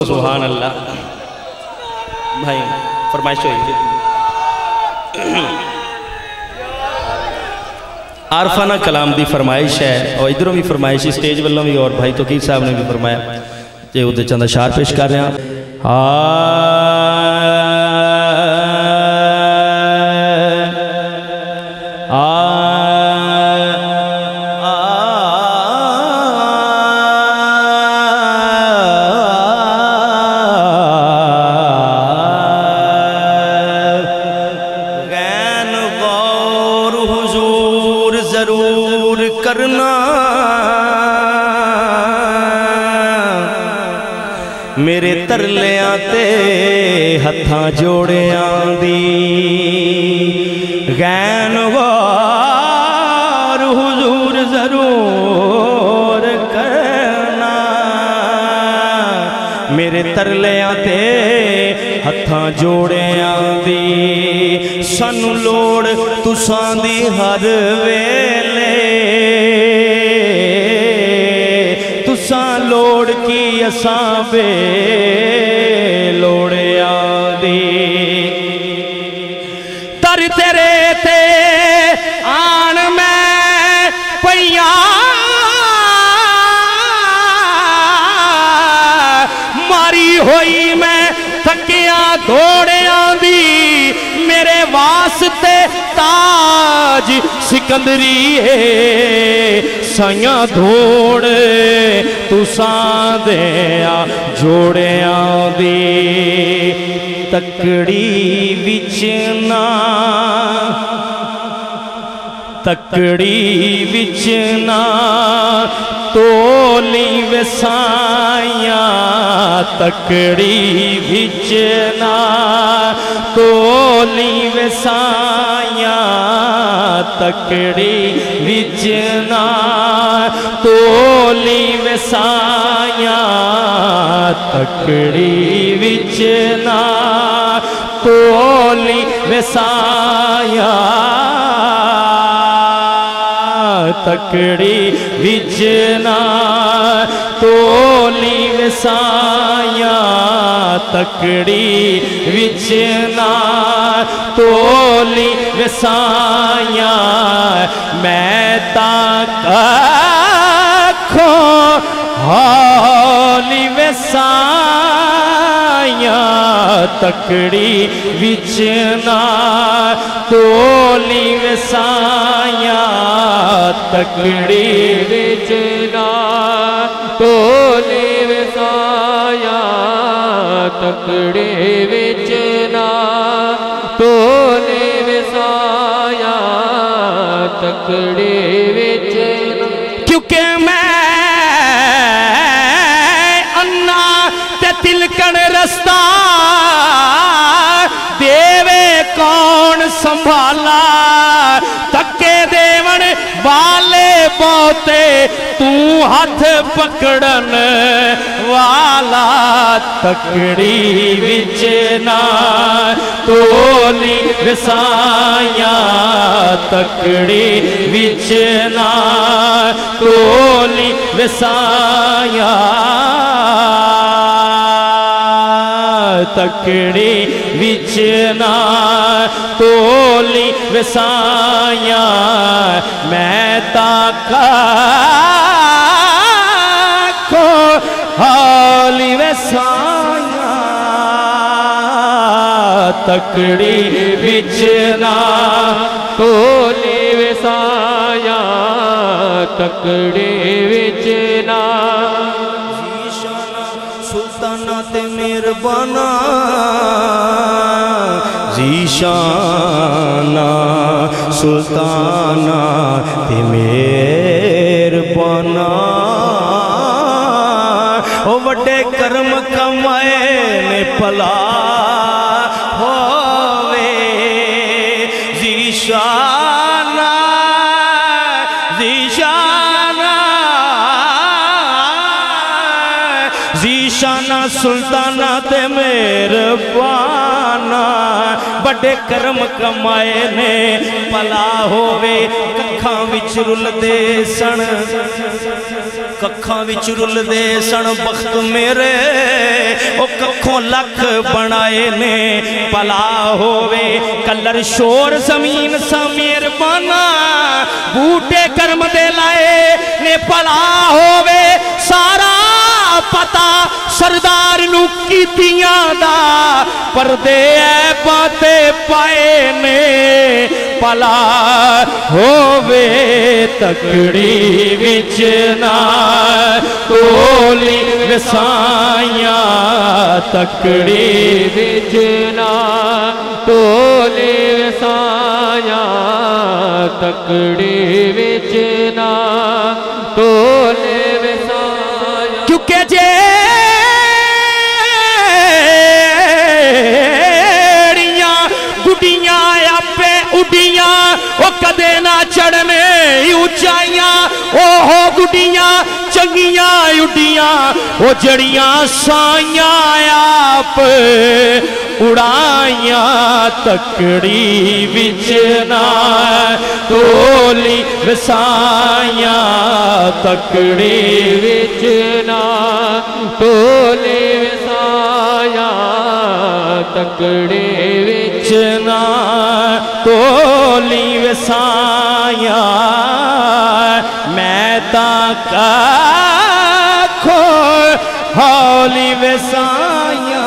सुभान अल्लाह। भाई फरमाइश हुई आरफाना कलाम की फरमाइश है और इधरों भी फरमाइश स्टेज वालों भी और भाई तौकीर साहब ने भी फरमाया जो उदे चंद अशार पेश कर रहे हैं। मेरे तरलियां ते हत्थां जोड़ियां दी गैन वार हुजूर जरूर करना। मेरे तरलियां ते हत्थां जोड़ियां दी सानू लोड़ तुसां दी हर वेले तुसां लोड़ की असां बे लोड़िया दी तर तेरे ते आन मैं पईया मारी होई मैं थकिया दौड़िया दी मेरे वास्ते ताज सिकंदरी है साइया धोड़ तुसां देया जोड़िया दी तकड़ी विच ना तोली वसाया तकड़ी विच ना तोली वसाया तकड़ी विच ना तोली वसाया तकड़ी विच ना तोली वसाया तकड़ी विच ना तोली वसाया तकड़ी विच ना तोली वसाया मैं ताको हौली वसाया तकड़ी विच ना तोली वसाया तकड़ी विच ना तोली वसाया तकड़ी विच ना तोली वसाया तकड़ी विच ना क्योंकि मैं अन्ना ते तिलकन रस्ता देवे कौन संभाला धक्के देवन वाले बहुते तू हाथ पकड़न वाला तकड़ी विच ना तोली वसाया तकड़ी विच ना तोली वसाया तकड़ी विच ना तोली वसाया मैं ताका को हौली वसाया तकड़ी विच ना तोली वसाया तकड़ी विच ना सुल्ताना ते मेहरबाना जीशाना सुल्ताना ते मेहरबाना ओ वड्डे कर्म कमाए ने भला होवे जीशाना जीशाना जीशाना सुल्ताना ते मेहरबाना बड़े कर्म कमाए ने भला होवे कखां विच रुलदे सन कखां विच रुलदे सन बख्त मेरे ओ कखों लख बनाए ने भला होवे कलर शोर जमीन सा मेहरबाना बूटे कर्म दे लाए ने भला होवे सारा पता सरदार नू कीतियां दा परदे बातें पाए ने भला होवे तकड़ी विच ना तोली वसाइयां तकड़ी विच ना तोली वसाइयां तकड़ी विच ना तोली वसाइयां क्योंकि जे गुडियां आपे उडियां वो कदे ना चढ़ने ऊंचाइयां ओहो गुडियां चंगियां उडियां वो जड़ियां साइयां आप उड़ाइया तकड़ी विच ना तोली वसाइयां तकड़ी विच ना तोली वसाइयां तकड़ी विच ना तोली वसाइयां मैं ताका खो हौली वसाइयां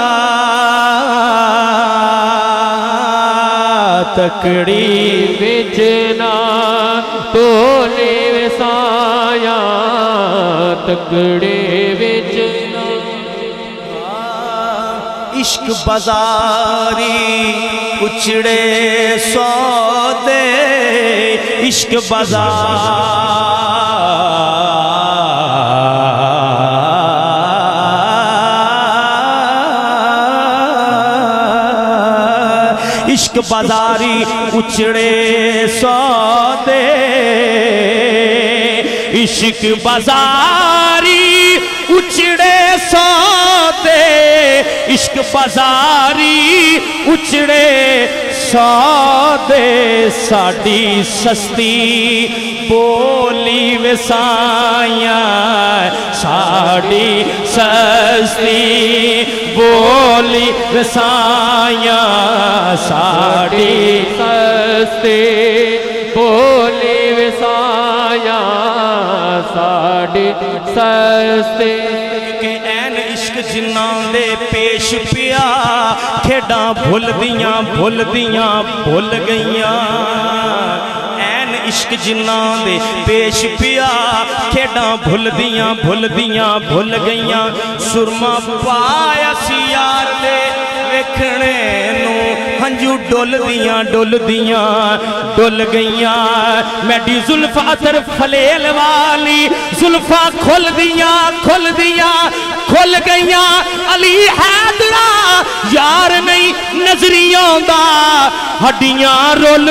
तकड़ी विच ना तोली वसाइयां तकड़ी विच ना इश्क बाजारी उछड़े सौदे इश्क बाजार इश्क बाजारी उछड़े सौदे इश्क बाजारी उछड़े सौदे इश्क बाजारी उछड़े सौदे साड़ी सस्ती बोली वसाइयां साड़ी सस्ती बोली वसाइयां साड़ी सस्ती बोली वसाइयां साड़ी सस्ती ऐन इश्क जिन्ना दे पेश पिया खेडा भुल दियां भुल गईयां ऐन इश्क जिन्ना दे पेश पिया खेडा भुल दियां भुल गईयां सुरमा पाया सी यार दे वेखने नू हंजू डुल गईयां मैडी जुल्फा अतर फलेल वाली जुल्फा खुल गईयां अली हैदरा यार नहीं नजरी आंदा हड्डियां रुल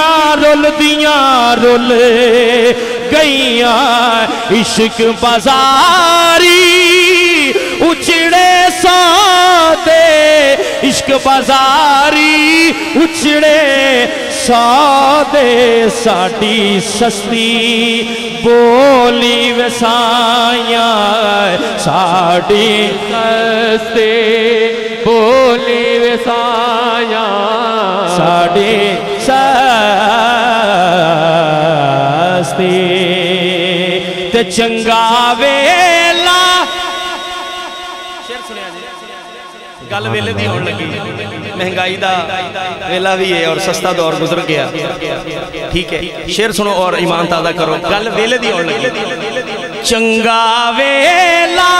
गईयां इश्क बाजारी उछड़े सौदे इश्क बाजारी उछड़े सौदे साड़ी सस्ती बोली वसाइयां साड़ी सस्ती बोली वसाइयां साड़ी सस्ती ते चंगा वेला शेर सुनिया जी गल वेले दी होने लगी महंगाई दा वेला भी है और सस्ता दौर गुजर गया ठीक है शेर सुनो और ईमान ताज़ा करो गल वेले दी होने लगी चंगा वेला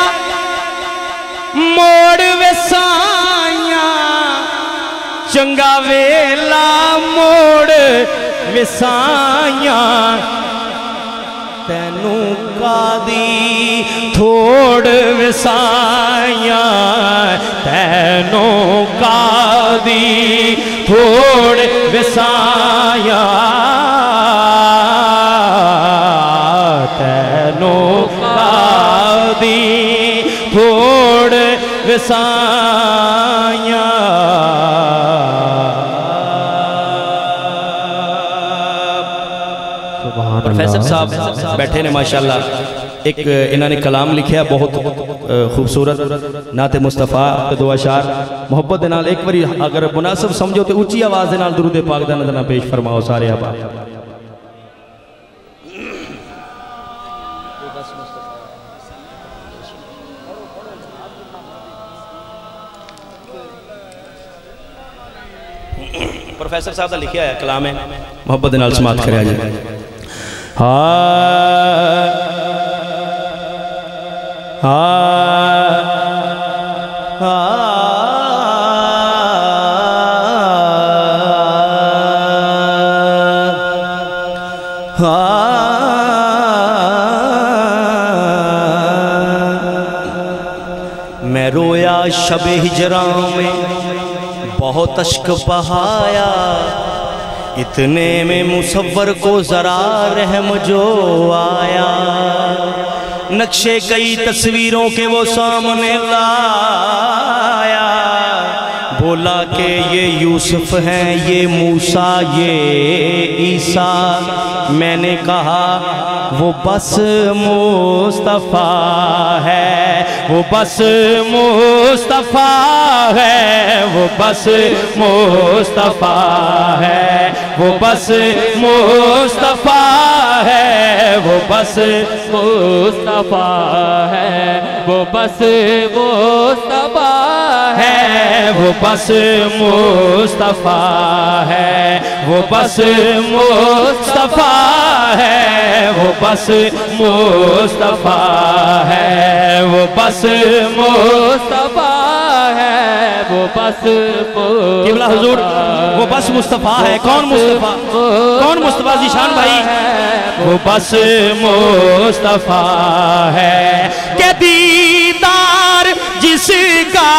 मोड़ वसाइयां चंगा वेला मोड़ वसाइयां तैनू कादी थोड़ वसाइयां तैनू कादी थोड़ वसाइयां तैनू कादी थोड़ वसाइयां प्रोफेसर साहब बैठे ने माशाल्लाह एक इन्होंने कलाम लिखा बहुत खूबसूरत नाते मुस्तफा के दो अशार मोहब्बत के नाल एक बारी अगर मुनासिब समझो तो उच्ची आवाज़ के नाल दुरूद पाक दा नज़राना पेश फरमाओ सारे आप। प्रोफेसर साहब का लिखा है कलाम है मोहब्बत नाल समात करिया जाए। मैं रोया शबे हिजरा में बहुत अश्क बहाया, इतने में मुसव्वर को जरा रहम जो आया। नक्शे कई तस्वीरों के वो सामने लाया, बोला कि ये यूसुफ हैं, ये मूसा, ये ईसा। मैंने कहा वो बस मुस्तफ़ा है, वो बस मुस्तफ़ा है, वो बस मुस्तफ़ा है, वो बस मुस्तफ़ा है, वो बस मुस्तफ़ा है, वो बस मुस्तफ़ा है, वो बस मुस्तफ़ा है, वो बस मुस्तफ़ा है, वो बस मुस्तफ़ा है, वो बस मुस्तफ़ा है, वो बस किबला हुजूर वो बस मुस्तफ़ा है। कौन मुस्तफ़ा, कौन मुस्तफ़ा ज़ीशान भाई? वो बस मुस्तफ़ा है के दीदार जिसका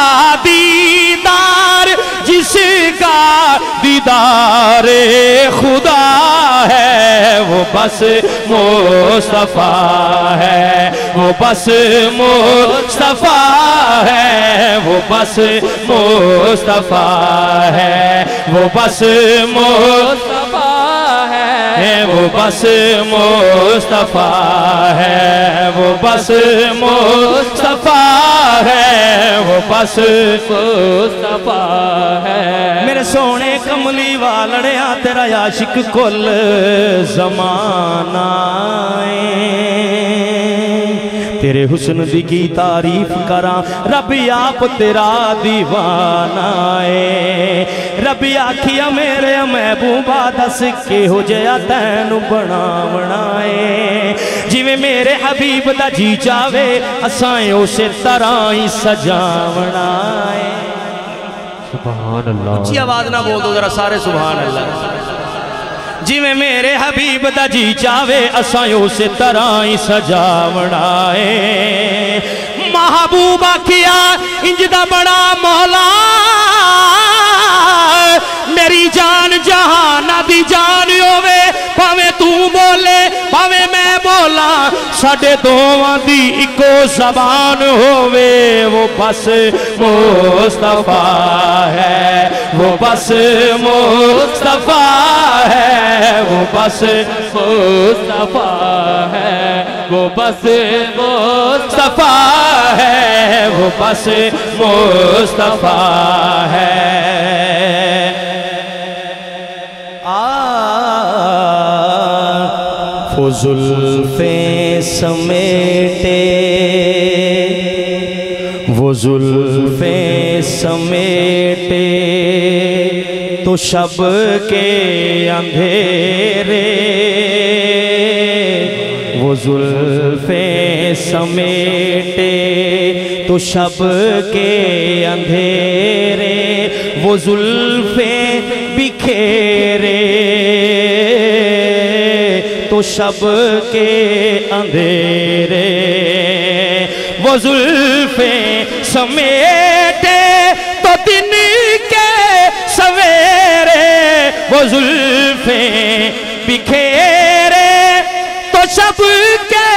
दीदार, जिसका दीदार खुदा है, वो बस मुस्तफ़ा है, वो बस मुस्तफ़ा है, वो बस मुस्तफ़ा है, वो बस मुस्तफ़ा है, वो बस मुस्तफ़ा है, वो बस मुस्तफ़ा है, वो बस मुस्तफ़ा है। मेरे सोने कमली वालड़िया तेरा आशिक कुल ज़माना तेरे हुस्न दी की तारीफ करा, रब आप तेरा दीवाना है। रब आखिया मेरे महबूबा दस के हो जया तैनू बनावना है। जिवें मेरे हबीब दा जी चावे असां उसे तरह ही सजावना है। सुभान अल्लाह, अच्छी आवाज ना बोल दो जरा सारे सुभान अल्लाह। जिवें मेरे हबीब दा जी चावे असां उसे तरह ही सजावना है। महबूबा किया इंज दा बड़ा मौला, मेरी जान जहाना दी जान होवे, भावें तू बोले भावें मैं बोला, साडे दोवां दी इको ज़बान होवे। वो बस मुस्तफ़ा है, वो बस मुस्तफ़ा है, वो बस मुस्तफ़ा है, वो बस मुस्तफ़ा है, वो बस मुस्तफ़ा है। वो जुल्फ़ें समेटे, वो जुल्फ़ें समेटे तो शब के अंधेरे, वो जुल्फ़ें समेटे तो शब के अंधेरे, वो जुल्फ़ें बिखेरे तो शब के अंधेरे, वो जुल्फ़ें समेटे तो दिन के सवेरे, वो जुल्फ़ें बिखेरे तो शब के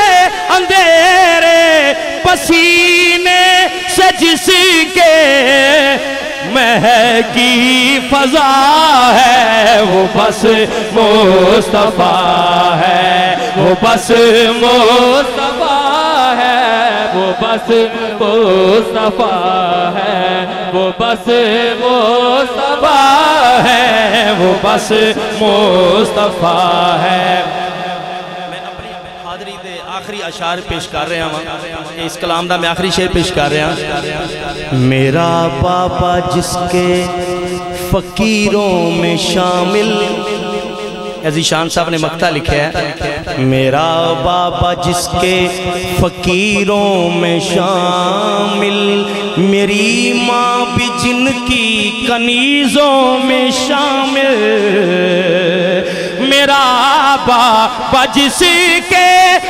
अंधेरे, पसीने से जिसके महकी फजा है, वो बस मुस्तफा है, वो बस मुस्तफा है, वो बस मुस्तफा है, वो बस मुस्तफा है, वो बस मुस्तफा है। मैं अपनी हाज़री दे आखिरी अशार पेश कर रहा हूँ। इस कलाम दा मैं आखिरी शेर पेश कर रहा। मेरा बाबा जिसके फकीरों में शामिल, अज़ीशान साहब ने मक्ता लिखा है, मेरा बाबा जिसके फकीरों में शामिल, मेरी माँ भी जिनकी कनीज़ों में शामिल, मेरा बाबा जिसके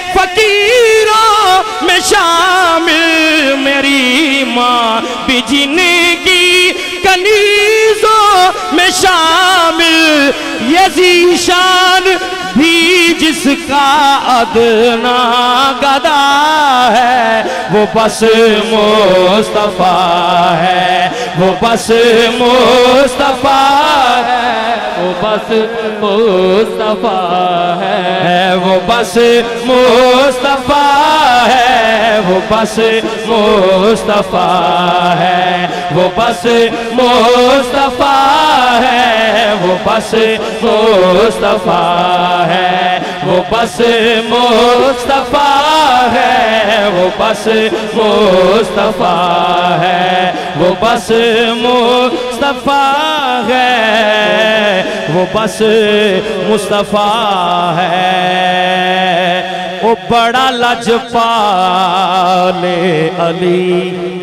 फकीरों में शामिल, मेरी माँ भी जिनकी कनीज़ों में शामिल, ये ज़ीशान भी जिसका अदना गदा है, वो बस मुस्तफा है, वो बस मुस्तफा है, वो बस मुस्तफा है, वो बस मुस्तफा है, वो बस मुस्तफा है, वो बस मुस्तफा है, वो बस मुस्तफा है, वो बस मुस्तफा है, वो बस मुस्तफा है, वो बस मुस्तफा है, वो बस मुस्तफा है। वो बड़ा लजपाल अली